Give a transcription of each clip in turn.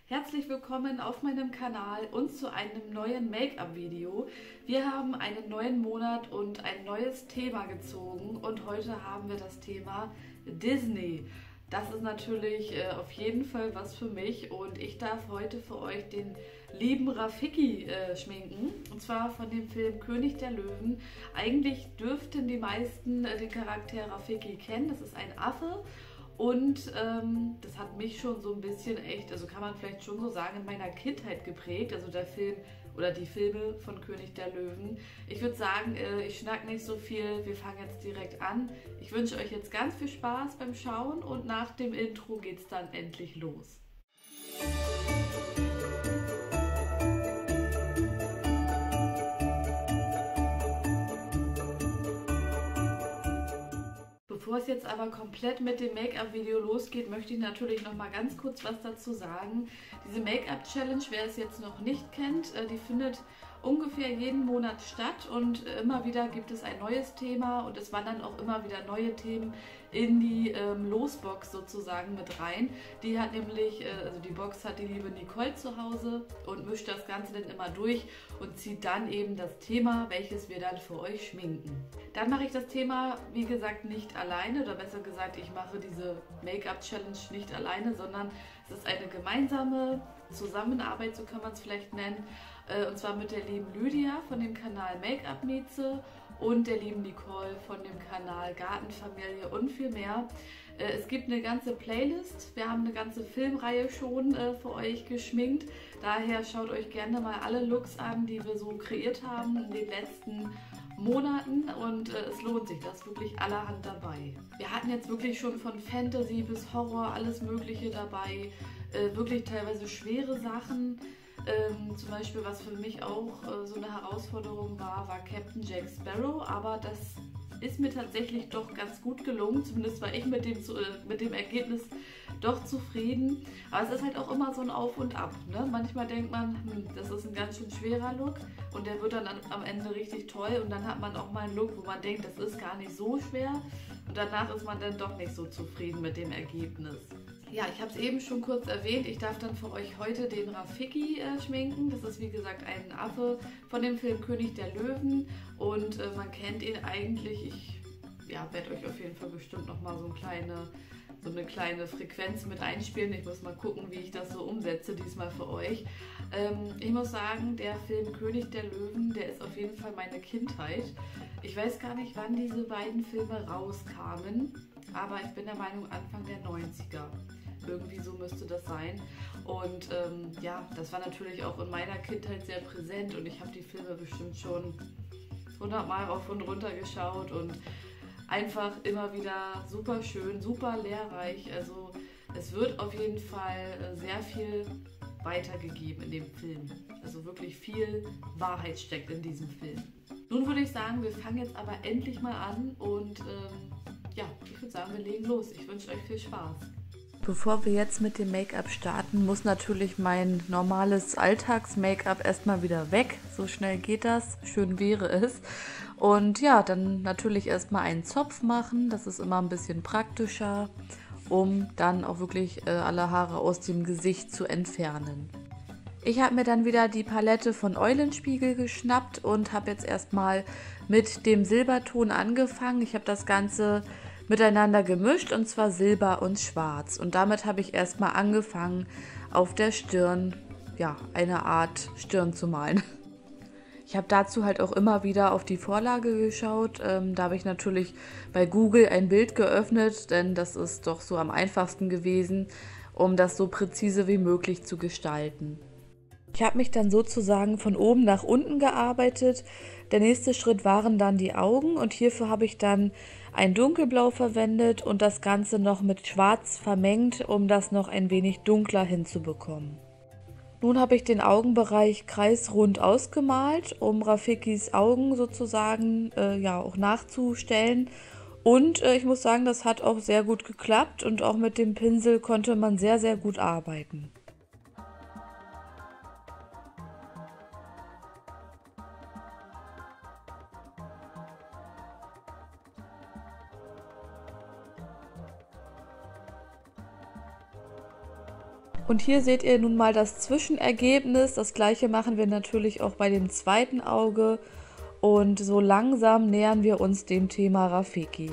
Herzlich willkommen auf meinem Kanal und zu einem neuen Make-up-Video. Wir haben einen neuen Monat und ein neues Thema gezogen und heute haben wir das Thema Disney. Das ist natürlich auf jeden Fall was für mich und ich darf heute für euch den lieben Rafiki schminken, und zwar von dem Film König der Löwen. Eigentlich dürften die meisten den Charakter Rafiki kennen, das ist ein Affe. Und das hat mich schon so ein bisschen echt, also kann man vielleicht schon so sagen, in meiner Kindheit geprägt. Also der Film oder die Filme von König der Löwen. Ich würde sagen, ich schnack nicht so viel, wir fangen jetzt direkt an. Ich wünsche euch jetzt ganz viel Spaß beim Schauen und nach dem Intro geht's dann endlich los. Bevor es jetzt aber komplett mit dem Make-up-Video losgeht, möchte ich natürlich noch mal ganz kurz was dazu sagen. Diese Make-up-Challenge, wer es jetzt noch nicht kennt, die findet ungefähr jeden Monat statt und immer wieder gibt es ein neues Thema und es wandern auch immer wieder neue Themen in die Losbox sozusagen mit rein. Die hat nämlich, also die Box hat die liebe Nicole zu Hause und mischt das Ganze dann immer durch und zieht dann eben das Thema, welches wir dann für euch schminken. Dann mache ich das Thema, wie gesagt, nicht alleine, oder besser gesagt, ich mache diese Make-up-Challenge nicht alleine, sondern es ist eine gemeinsame Zusammenarbeit, so kann man es vielleicht nennen, und zwar mit der lieben Lydia von dem Kanal Make-up Mieze und der lieben Nicole von dem Kanal Gartenfamilie und viel mehr. Es gibt eine ganze Playlist, wir haben eine ganze Filmreihe schon für euch geschminkt, daher schaut euch gerne mal alle Looks an, die wir so kreiert haben in den letzten Monaten, und es lohnt sich, da ist wirklich allerhand dabei. Wir hatten jetzt wirklich schon von Fantasy bis Horror alles Mögliche dabei, wirklich teilweise schwere Sachen. Zum Beispiel, was für mich auch so eine Herausforderung war Captain Jack Sparrow, aber das ist mir tatsächlich doch ganz gut gelungen, zumindest war ich mit dem Ergebnis doch zufrieden. Aber es ist halt auch immer so ein Auf und Ab, ne? Manchmal denkt man, das ist ein ganz schön schwerer Look und der wird dann am Ende richtig toll, und dann hat man auch mal einen Look, wo man denkt, das ist gar nicht so schwer, und danach ist man dann doch nicht so zufrieden mit dem Ergebnis. Ja, ich habe es eben schon kurz erwähnt, ich darf dann für euch heute den Rafiki schminken. Das ist wie gesagt ein Affe von dem Film König der Löwen und man kennt ihn eigentlich. Ich werde euch auf jeden Fall bestimmt nochmal so eine kleine Frequenz mit einspielen. Ich muss mal gucken, wie ich das so umsetze diesmal für euch. Ich muss sagen, der Film König der Löwen, der ist auf jeden Fall meine Kindheit. Ich weiß gar nicht, wann diese beiden Filme rauskamen, aber ich bin der Meinung Anfang der 90er. Irgendwie so müsste das sein. Und das war natürlich auch in meiner Kindheit sehr präsent und ich habe die Filme bestimmt schon 100 Mal rauf und runter geschaut und einfach immer wieder super schön, super lehrreich. Also es wird auf jeden Fall sehr viel weitergegeben in dem Film. Also wirklich viel Wahrheit steckt in diesem Film. Nun würde ich sagen, wir fangen jetzt aber endlich mal an und ich würde sagen, wir legen los. Ich wünsche euch viel Spaß. Bevor wir jetzt mit dem Make-up starten, muss natürlich mein normales Alltags-Make-up erstmal wieder weg. So schnell geht das, schön wäre es. Und ja, dann natürlich erstmal einen Zopf machen, das ist immer ein bisschen praktischer, um dann auch wirklich alle Haare aus dem Gesicht zu entfernen. Ich habe mir dann wieder die Palette von Eulenspiegel geschnappt und habe jetzt erstmal mit dem Silberton angefangen. Ich habe das Ganze miteinander gemischt, und zwar Silber und Schwarz. Und damit habe ich erstmal angefangen, auf der Stirn, eine Art Stirn zu malen. Ich habe dazu halt auch immer wieder auf die Vorlage geschaut. Da habe ich natürlich bei Google ein Bild geöffnet, denn das ist doch so am einfachsten gewesen, um das so präzise wie möglich zu gestalten. Ich habe mich dann sozusagen von oben nach unten gearbeitet. Der nächste Schritt waren dann die Augen, und hierfür habe ich dann ein Dunkelblau verwendet und das Ganze noch mit Schwarz vermengt, um das noch ein wenig dunkler hinzubekommen. Nun habe ich den Augenbereich kreisrund ausgemalt, um Rafikis Augen sozusagen auch nachzustellen. Und ich muss sagen, das hat auch sehr gut geklappt und auch mit dem Pinsel konnte man sehr, sehr gut arbeiten. Und hier seht ihr nun mal das Zwischenergebnis. Das gleiche machen wir natürlich auch bei dem zweiten Auge. Und so langsam nähern wir uns dem Thema Rafiki.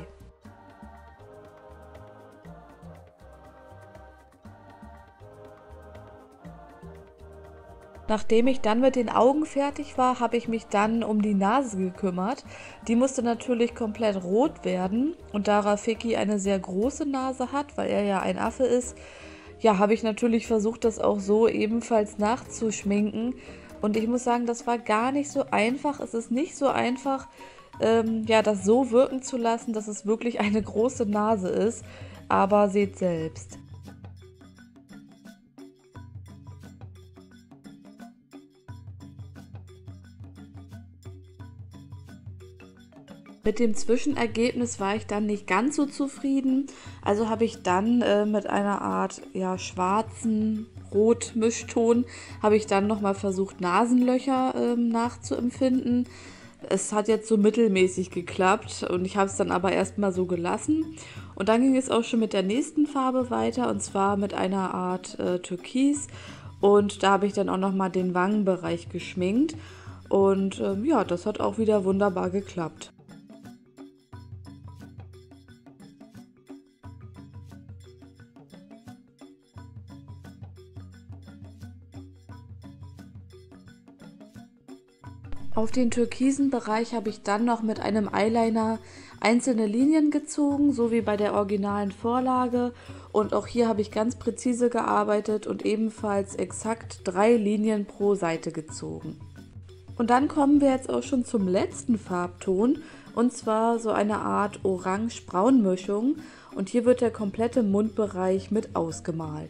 Nachdem ich dann mit den Augen fertig war, habe ich mich dann um die Nase gekümmert. Die musste natürlich komplett rot werden. Und da Rafiki eine sehr große Nase hat, weil er ja ein Affe ist, ja, habe ich natürlich versucht, das auch so ebenfalls nachzuschminken. Und ich muss sagen, das war gar nicht so einfach. Es ist nicht so einfach, ja, das so wirken zu lassen, dass es wirklich eine große Nase ist. Aber seht selbst. Mit dem Zwischenergebnis war ich dann nicht ganz so zufrieden, also habe ich dann mit einer Art schwarzen Rot-Mischton habe ich dann nochmal versucht, Nasenlöcher nachzuempfinden. Es hat jetzt so mittelmäßig geklappt und ich habe es dann aber erstmal so gelassen. Und dann ging es auch schon mit der nächsten Farbe weiter, und zwar mit einer Art Türkis, und da habe ich dann auch nochmal den Wangenbereich geschminkt und ja, das hat auch wieder wunderbar geklappt. Auf den türkisen Bereich habe ich dann noch mit einem Eyeliner einzelne Linien gezogen, so wie bei der originalen Vorlage. Und auch hier habe ich ganz präzise gearbeitet und ebenfalls exakt 3 Linien pro Seite gezogen. Und dann kommen wir jetzt auch schon zum letzten Farbton, und zwar so eine Art Orange-Braun-Mischung. Und hier wird der komplette Mundbereich mit ausgemalt.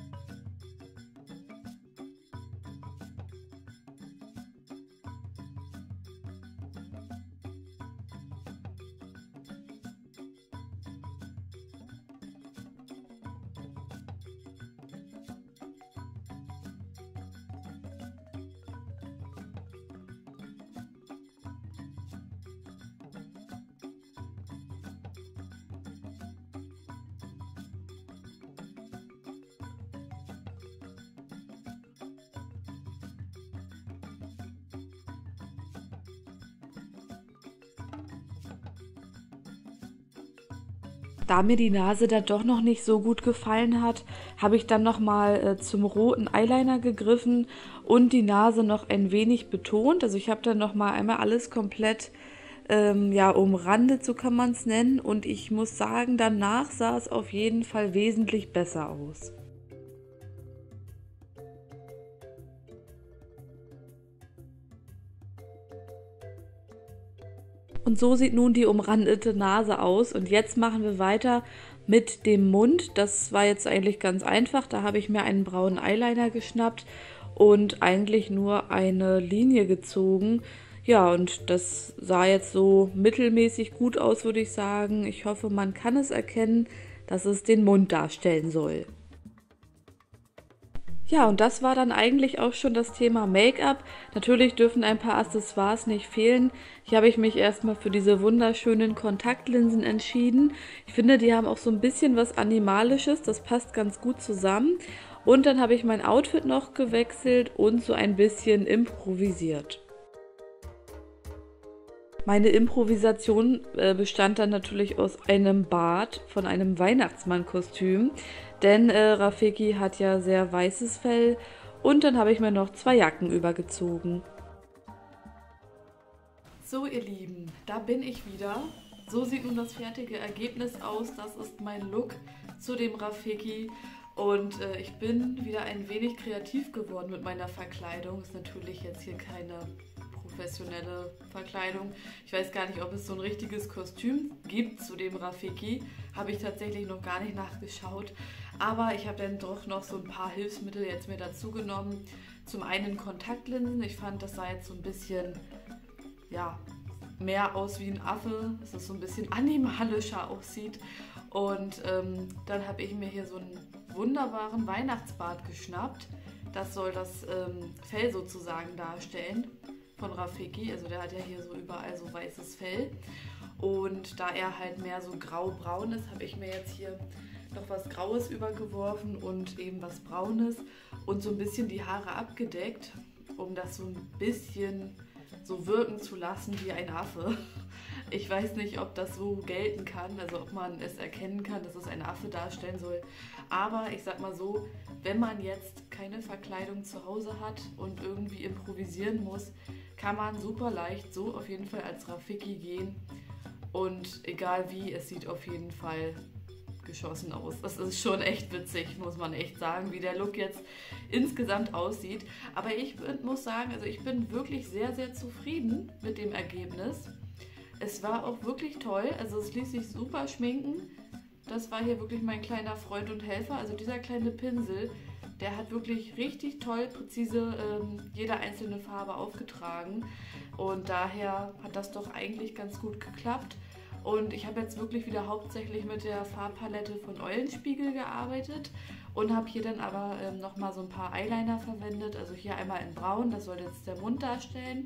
Da mir die Nase dann doch noch nicht so gut gefallen hat, habe ich dann nochmal zum roten Eyeliner gegriffen und die Nase noch ein wenig betont. Also ich habe dann nochmal einmal alles komplett umrandet, so kann man es nennen. Und ich muss sagen, danach sah es auf jeden Fall wesentlich besser aus. Und so sieht nun die umrandete Nase aus. Und jetzt machen wir weiter mit dem Mund. Das war jetzt eigentlich ganz einfach. Da habe ich mir einen braunen Eyeliner geschnappt und eigentlich nur eine Linie gezogen. Ja, und das sah jetzt so mittelmäßig gut aus, würde ich sagen. Ich hoffe, man kann es erkennen, dass es den Mund darstellen soll. Ja, und das war dann eigentlich auch schon das Thema Make-up. Natürlich dürfen ein paar Accessoires nicht fehlen. Hier habe ich mich erstmal für diese wunderschönen Kontaktlinsen entschieden. Ich finde, die haben auch so ein bisschen was Animalisches, das passt ganz gut zusammen. Und dann habe ich mein Outfit noch gewechselt und so ein bisschen improvisiert. Meine Improvisation bestand dann natürlich aus einem Bart von einem Weihnachtsmann-Kostüm, denn Rafiki hat ja sehr weißes Fell, und dann habe ich mir noch 2 Jacken übergezogen. So ihr Lieben, da bin ich wieder. So sieht nun das fertige Ergebnis aus. Das ist mein Look zu dem Rafiki. Und ich bin wieder ein wenig kreativ geworden mit meiner Verkleidung. Ist natürlich jetzt hier keine professionelle Verkleidung. Ich weiß gar nicht, ob es so ein richtiges Kostüm gibt zu dem Rafiki. Habe ich tatsächlich noch gar nicht nachgeschaut. Aber ich habe dann doch noch so ein paar Hilfsmittel jetzt mir dazu genommen. Zum einen Kontaktlinsen. Ich fand, das sah jetzt so ein bisschen, ja, mehr aus wie ein Affe, dass es so ein bisschen animalischer aussieht. Und dann habe ich mir hier so einen wunderbaren Weihnachtsbart geschnappt. Das soll das Fell sozusagen darstellen von Rafiki. Also der hat ja hier so überall so weißes Fell. Und da er halt mehr so grau-braun ist, habe ich mir jetzt hier noch was Graues übergeworfen und eben was Braunes und so ein bisschen die Haare abgedeckt, um das so ein bisschen so wirken zu lassen wie ein Affe. Ich weiß nicht, ob das so gelten kann, also ob man es erkennen kann, dass es ein Affe darstellen soll. Aber ich sag mal so, wenn man jetzt keine Verkleidung zu Hause hat und irgendwie improvisieren muss, kann man super leicht so auf jeden Fall als Rafiki gehen. Und egal wie, es sieht auf jeden Fall geschossen aus. Das ist schon echt witzig, muss man echt sagen, wie der Look jetzt insgesamt aussieht. Aber ich muss sagen, also ich bin wirklich sehr, sehr zufrieden mit dem Ergebnis. Es war auch wirklich toll, also es ließ sich super schminken. Das war hier wirklich mein kleiner Freund und Helfer. Also dieser kleine Pinsel, der hat wirklich richtig toll, präzise jede einzelne Farbe aufgetragen. Und daher hat das doch eigentlich ganz gut geklappt. Und ich habe jetzt wirklich wieder hauptsächlich mit der Farbpalette von Eulenspiegel gearbeitet und habe hier dann aber nochmal so ein paar Eyeliner verwendet. Also hier einmal in Braun, das soll jetzt der Mund darstellen.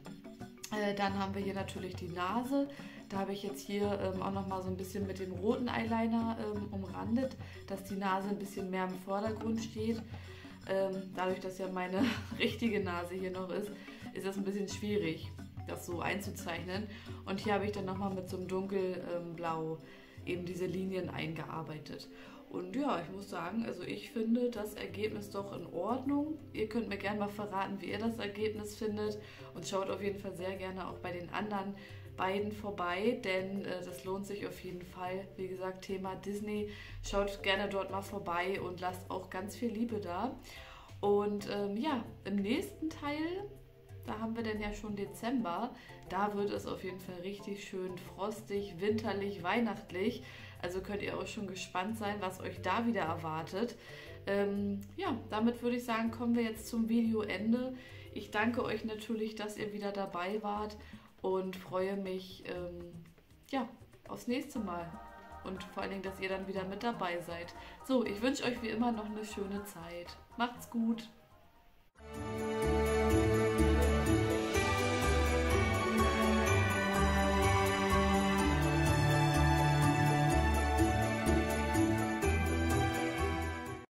Dann haben wir hier natürlich die Nase. Da habe ich jetzt hier auch nochmal so ein bisschen mit dem roten Eyeliner umrandet, dass die Nase ein bisschen mehr im Vordergrund steht. Dadurch, dass ja meine richtige Nase hier noch ist, ist das ein bisschen schwierig, das so einzuzeichnen. Und hier habe ich dann nochmal mit so einem dunkelblau eben diese Linien eingearbeitet. Und ja, ich muss sagen, also ich finde das Ergebnis doch in Ordnung. Ihr könnt mir gerne mal verraten, wie ihr das Ergebnis findet. Und schaut auf jeden Fall sehr gerne auch bei den anderen beiden vorbei, denn das lohnt sich auf jeden Fall. Wie gesagt, Thema Disney. Schaut gerne dort mal vorbei und lasst auch ganz viel Liebe da. Und ja, im nächsten Teil, da haben wir dann ja schon Dezember, da wird es auf jeden Fall richtig schön frostig, winterlich, weihnachtlich. Also könnt ihr auch schon gespannt sein, was euch da wieder erwartet. Ja, damit würde ich sagen, kommen wir jetzt zum Videoende. Ich danke euch natürlich, dass ihr wieder dabei wart und freue mich ja, aufs nächste Mal. Und vor allen Dingen, dass ihr dann wieder mit dabei seid. So, ich wünsche euch wie immer noch eine schöne Zeit. Macht's gut!